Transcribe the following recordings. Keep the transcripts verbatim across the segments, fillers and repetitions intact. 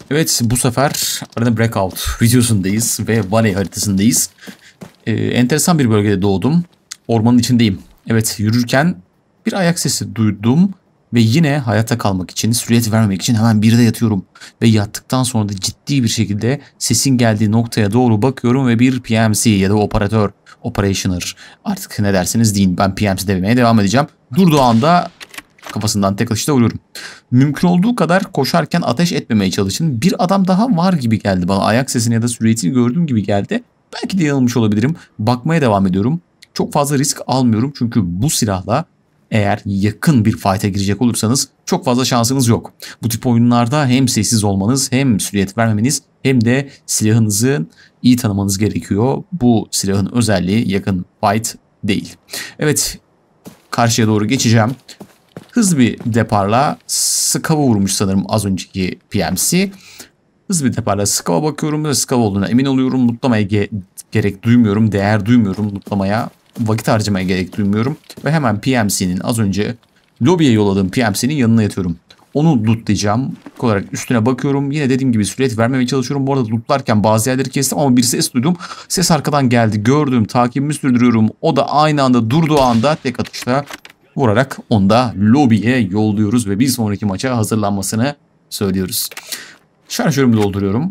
Evet, bu sefer Arena Breakout videosundayız ve Valley haritasındayız. Ee, enteresan bir bölgede doğdum. Ormanın içindeyim. Evet, yürürken bir ayak sesi duydum ve yine hayatta kalmak için, sürat vermemek için hemen bir de yatıyorum. Ve yattıktan sonra da ciddi bir şekilde sesin geldiği noktaya doğru bakıyorum ve bir P M C ya da operatör, operationer, artık ne derseniz deyin, ben P M C demeye devam edeceğim. Durduğu anda kafasından tek atışta vuruyorum. Mümkün olduğu kadar koşarken ateş etmemeye çalışın. Bir adam daha var gibi geldi bana. Ayak sesini ya da süratini gördüğüm gibi geldi. Belki de yanılmış olabilirim. Bakmaya devam ediyorum. Çok fazla risk almıyorum. Çünkü bu silahla eğer yakın bir fight'a girecek olursanız çok fazla şansınız yok. Bu tip oyunlarda hem sessiz olmanız, hem sürat vermemeniz, hem de silahınızı iyi tanımanız gerekiyor. Bu silahın özelliği yakın fight değil. Evet, karşıya doğru geçeceğim. Hızlı bir deparla Skav'a vurmuş sanırım az önceki P M C. Hızlı bir deparla Skav'a bakıyorum ve Skav olduğuna emin oluyorum. Lootlamaya ge gerek duymuyorum, değer duymuyorum. Lootlamaya vakit harcamaya gerek duymuyorum. Ve hemen P M C'nin az önce lobiye yolladığım P M C'nin yanına yatıyorum. Onu lootlayacağım. İlk olarak üstüne bakıyorum. Yine dediğim gibi sürat vermemeye çalışıyorum. Bu arada lootlarken bazı yerleri kestim ama bir ses duydum. Ses arkadan geldi. Gördüm. Takibimi sürdürüyorum. O da aynı anda durduğu anda tek atışla vurarak onu da lobiye yolluyoruz ve bir sonraki maça hazırlanmasını söylüyoruz. Şarjörümü dolduruyorum.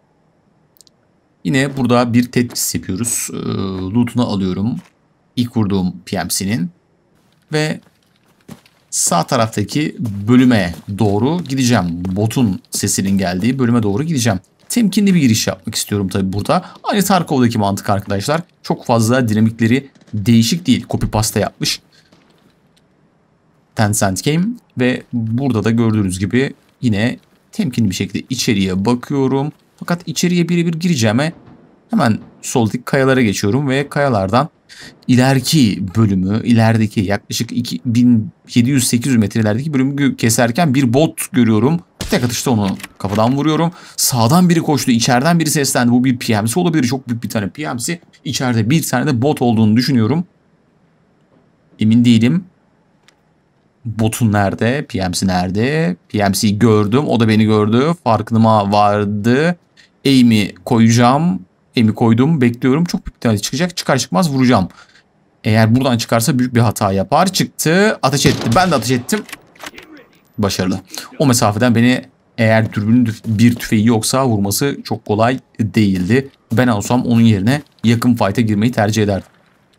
Yine burada bir tetris yapıyoruz. E, loot'unu alıyorum. İlk vurduğum P M C'nin. Ve sağ taraftaki bölüme doğru gideceğim. Botun sesinin geldiği bölüme doğru gideceğim. Temkinli bir giriş yapmak istiyorum tabi burada. Aynı Tarkov'daki mantık arkadaşlar. Çok fazla dinamikleri değişik değil. Copy pasta yapmış. Tencent Game ve burada da gördüğünüz gibi yine temkinli bir şekilde içeriye bakıyorum. Fakat içeriye birebir gireceğime hemen soldaki kayalara geçiyorum ve kayalardan ileriki bölümü, ilerideki yaklaşık iki bin yedi yüz sekiz yüz metrelerdeki bölümü keserken bir bot görüyorum. Tek atışta onu kafadan vuruyorum. Sağdan biri koştu, içeriden biri seslendi. Bu bir P M C olabilir, çok büyük bir tane P M C. İçeride bir tane de bot olduğunu düşünüyorum. Emin değilim. Botun nerede? P M C nerede? P M C'yi gördüm. O da beni gördü. Farkıma vardı. Aim'i koyacağım. Aim'i koydum. Bekliyorum. Çok büyük bir tane çıkacak. Çıkar çıkmaz vuracağım. Eğer buradan çıkarsa büyük bir hata yapar. Çıktı. Ateş etti. Ben de ateş ettim. Başarılı. O mesafeden beni, eğer dürbünün bir tüfeği yoksa, vurması çok kolay değildi. Ben olsam onun yerine yakın fight'a girmeyi tercih ederdim.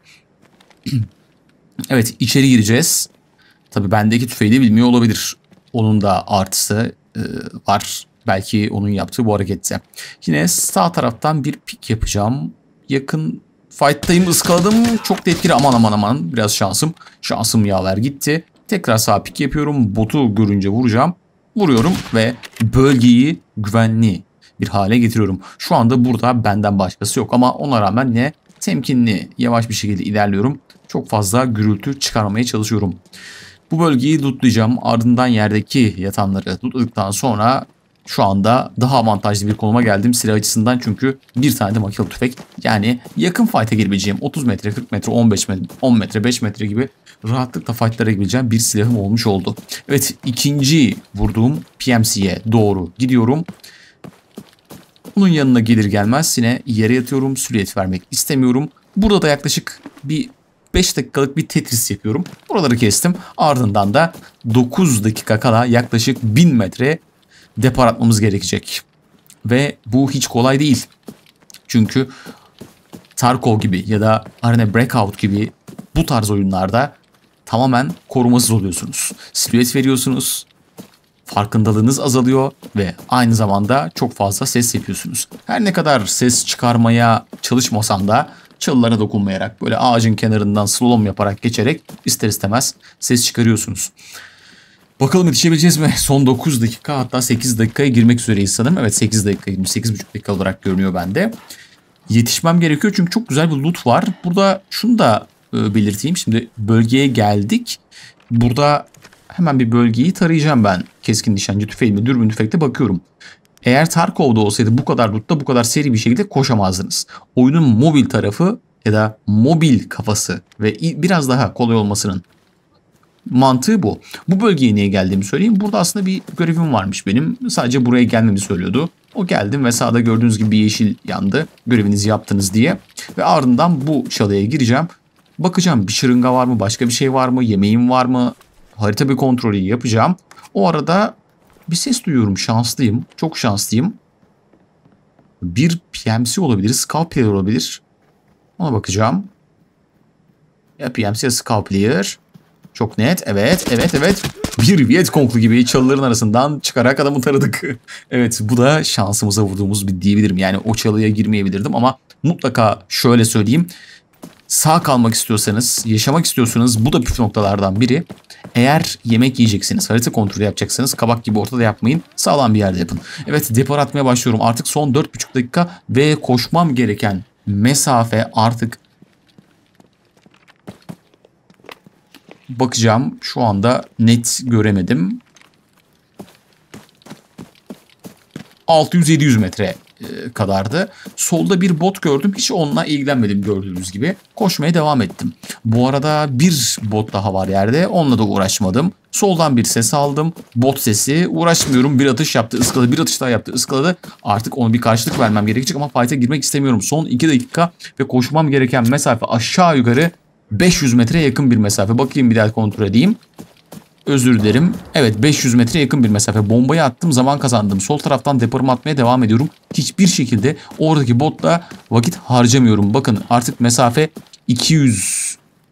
Evet, içeri gireceğiz. Tabii bendeki tüfeği de bilmiyor olabilir. Onun da artısı e, var. Belki onun yaptığı bu harekette. Yine sağ taraftan bir pik yapacağım. Yakın fight'tayım, ıskaladım. Çok da etkili, aman aman aman. Biraz şansım. Şansım yaver gitti. Tekrar sağ pik yapıyorum. Botu görünce vuracağım. Vuruyorum ve bölgeyi güvenli bir hale getiriyorum. Şu anda burada benden başkası yok ama ona rağmen yine temkinli, yavaş bir şekilde ilerliyorum. Çok fazla gürültü çıkarmamaya çalışıyorum. Bu bölgeyi lootlayacağım. Ardından yerdeki yatanları lootladıktan sonra şu anda daha avantajlı bir konuma geldim silah açısından. Çünkü bir tane de makinalı tüfek. Yani yakın fight'a girebileceğim otuz metre, kırk metre, on beş metre, on metre, beş metre gibi rahatlıkla fight'lara girebileceğim bir silahım olmuş oldu. Evet, ikinci vurduğum P M C'ye doğru gidiyorum. Bunun yanına gelir gelmez yine yere yatıyorum. Sürat vermek istemiyorum. Burada da yaklaşık bir beş dakikalık bir tetris yapıyorum. Buraları kestim. Ardından da dokuz dakika kala yaklaşık bin metre depar atmamız gerekecek. Ve bu hiç kolay değil. Çünkü Tarkov gibi ya da Arena Breakout gibi bu tarz oyunlarda tamamen korumasız oluyorsunuz. Silüet veriyorsunuz. Farkındalığınız azalıyor ve aynı zamanda çok fazla ses yapıyorsunuz. Her ne kadar ses çıkarmaya çalışmasam da çalılara dokunmayarak, böyle ağacın kenarından slalom yaparak geçerek ister istemez ses çıkarıyorsunuz. Bakalım yetişebileceğiz mi? Son dokuz dakika, hatta sekiz dakikaya girmek üzereyiz sanırım. Evet, sekiz dakika, sekiz buçuk dakika olarak görünüyor bende. Yetişmem gerekiyor çünkü çok güzel bir loot var. Burada şunu da e, belirteyim. Şimdi bölgeye geldik. Burada hemen bir bölgeyi tarayacağım ben. Keskin nişancı tüfeğimle, dürbün tüfekle bakıyorum. Eğer Tarkov'da olsaydı bu kadar lootta bu kadar seri bir şekilde koşamazdınız. Oyunun mobil tarafı ya da mobil kafası ve biraz daha kolay olmasının Mantığı bu. Bu bölgeye niye geldiğimi söyleyeyim. Burada aslında bir görevim varmış benim. Sadece buraya gelmemi söylüyordu. O geldim ve sağda gördüğünüz gibi bir yeşil yandı. Görevinizi yaptınız diye. Ve ardından bu çalıya gireceğim. Bakacağım bir şırınga var mı? Başka bir şey var mı? Yemeğim var mı? Harita bir kontrolü yapacağım. O arada bir ses duyuyorum. Şanslıyım. Çok şanslıyım. Bir P M C olabilir. Scout Player olabilir. Ona bakacağım. Ya P M C ya Scout Player. Çok net. Evet, evet, evet. Bir Vietcong'lu gibi çalıların arasından çıkarak adamı taradık. Evet, bu da şansımıza vurduğumuz bir diyebilirim. Yani o çalıya girmeyebilirdim ama mutlaka şöyle söyleyeyim. Sağ kalmak istiyorsanız, yaşamak istiyorsanız bu da püf noktalardan biri. Eğer yemek yiyeceksiniz, harita kontrolü yapacaksınız, kabak gibi ortada yapmayın, sağlam bir yerde yapın. Evet, depar atmaya başlıyorum. Artık son dört buçuk dakika ve koşmam gereken mesafe artık... Bakacağım. Şu anda net göremedim. altı yüz yedi yüz metre kadardı. Solda bir bot gördüm. Hiç onunla ilgilenmedim gördüğünüz gibi. Koşmaya devam ettim. Bu arada bir bot daha var yerde. Onunla da uğraşmadım. Soldan bir ses aldım. Bot sesi. Uğraşmıyorum. Bir atış yaptı. Iskaladı. Bir atış daha yaptı. Iskaladı. Artık ona bir karşılık vermem gerekecek ama fight'a girmek istemiyorum. Son iki dakika ve koşmam gereken mesafe aşağı yukarı beş yüz metreye yakın bir mesafe. Bakayım bir daha kontrol edeyim. Özür dilerim. Evet, beş yüz metre yakın bir mesafe. Bombayı attım, zaman kazandım. Sol taraftan deparımı atmaya devam ediyorum. Hiçbir şekilde oradaki botla vakit harcamıyorum. Bakın artık mesafe iki yüz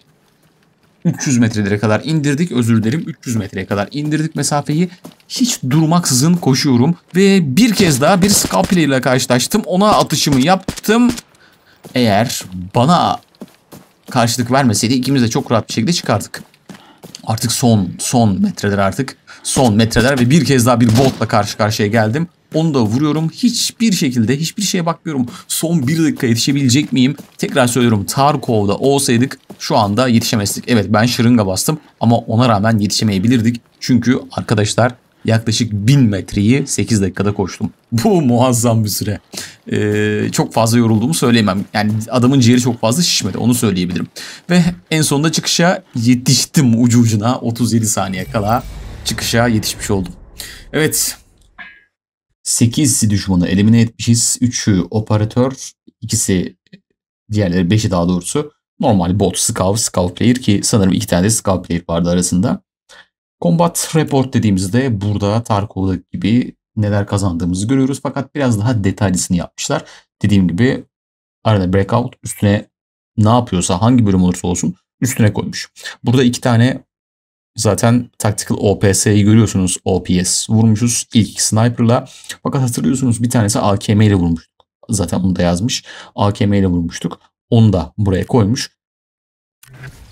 üç yüz metrelere kadar indirdik. Özür dilerim, üç yüz metreye kadar indirdik mesafeyi. Hiç durmaksızın koşuyorum. Ve bir kez daha bir Scout Player ile karşılaştım. Ona atışımı yaptım. Eğer bana karşılık vermeseydi ikimiz de çok rahat bir şekilde çıkardık. Artık son son metreler artık. Son metreler ve bir kez daha bir botla karşı karşıya geldim. Onu da vuruyorum. Hiçbir şekilde hiçbir şeye bakmıyorum. Son bir dakika yetişebilecek miyim? Tekrar söylüyorum, Tarkov'da olsaydık şu anda yetişemezdik. Evet, ben şırınga bastım ama ona rağmen yetişemeyebilirdik. Çünkü arkadaşlar yaklaşık bin metreyi sekiz dakikada koştum. Bu muazzam bir süre. Ee, çok fazla yorulduğumu söyleyemem. Yani adamın ciğeri çok fazla şişmedi, onu söyleyebilirim. Ve en sonunda çıkışa yetiştim ucu ucuna. otuz yedi saniye kala çıkışa yetişmiş oldum. Evet. sekiz düşmanı elimine etmişiz. üçü operatör, ikisi, diğerleri beşi daha doğrusu normal bot, scout, scout player ki sanırım iki tane de scout player vardı arasında. Combat Report dediğimizde burada Tarkov'daki gibi neler kazandığımızı görüyoruz. Fakat biraz daha detaylısını yapmışlar. Dediğim gibi arada breakout üstüne ne yapıyorsa, hangi bölüm olursa olsun üstüne koymuş. Burada iki tane zaten Tactical O P S'yi görüyorsunuz. O P S vurmuşuz ilk sniper'la. Fakat hatırlıyorsunuz bir tanesi A K M ile vurmuştuk. Zaten onu da yazmış. A K M ile vurmuştuk. Onu da buraya koymuş.